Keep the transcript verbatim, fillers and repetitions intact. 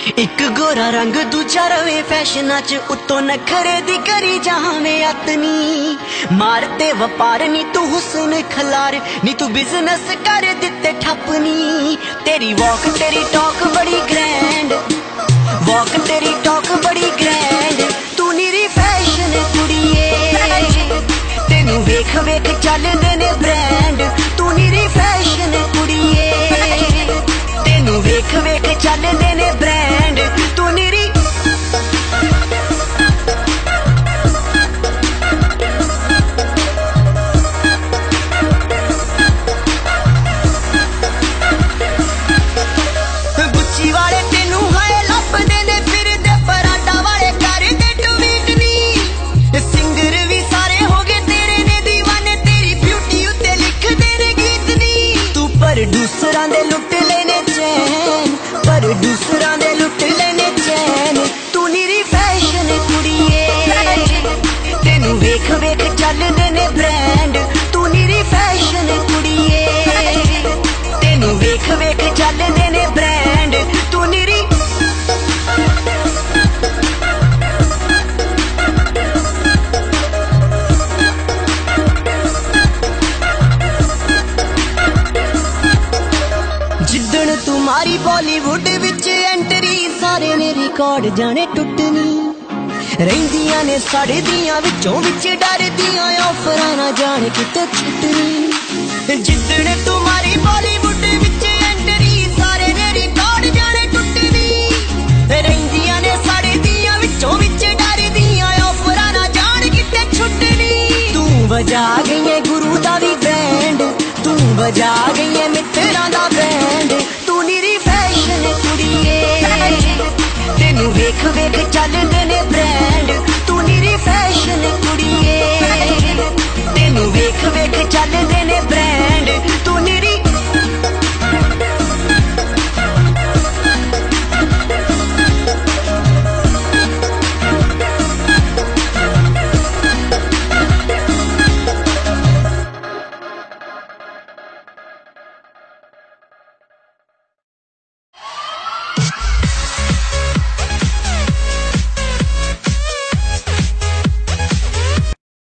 एक गोरा रंग दूजा रवे फैशना च उत्तों नखरे दी करी जहां अतनी मारते वपार नी तू हुस्न खलार नी तू बिजनेस कर दिते ठपनी। तेरी वॉक तेरी टॉक बड़ी ग्रैंड, वॉक तेरी टॉक बड़ी ग्रैंड, तू निरी फैशन कुड़िए तेनू वेख वेख चलदे ने ब्रांड, तू निरी फैशन कुड़िए तेनू वेख वेख चलदे ने ब्रांड, तू निरी गुच्ची वाले तेनू हाय लपदे ने फिरदे पराडा वाले करदे ट्वीट नी, सिंगर भी सारे हो गए तेरे ने दीवाने, तेरी ब्यूटी उत्ते लिखदे ने गीत नी। तू पर दूसरां दे लुट लेने चैन, पर दूसरां दे लुट लेने चैन, तू निरी फैशन कुड़िए तेनू वेख वेख चलदे ने ब्रांड, तू निरी फैशन कुड़िए तेनू वेख वेख चलदे ने ब्रांड, तू निरी जिदन तुम्हारी बॉलीवुड विच एंट्री सारे ने रिकॉर्ड जाने टुटनी, रहिंदियां ने साढ़े दियां विचों विच डरदियां ऑफरां ना जाने किते छुटनी। जिदन तुम्हारी बॉलीवुड विच एंट्री सारे ने रिकॉर्ड जाने टुटनी, रहिंदियां ने साढ़े दियां विचों विच डरदियां ऑफरां ना जाने किते छुटनी। तू बजा गई है गुरु दा भी बैंड, तू बजा गई है मित्तरां दा बैंड, तू निरी फैशन कुड़िए तेनू वेख वेख चलदे ने ब्रांड, तू निरी फैशन कुड़िए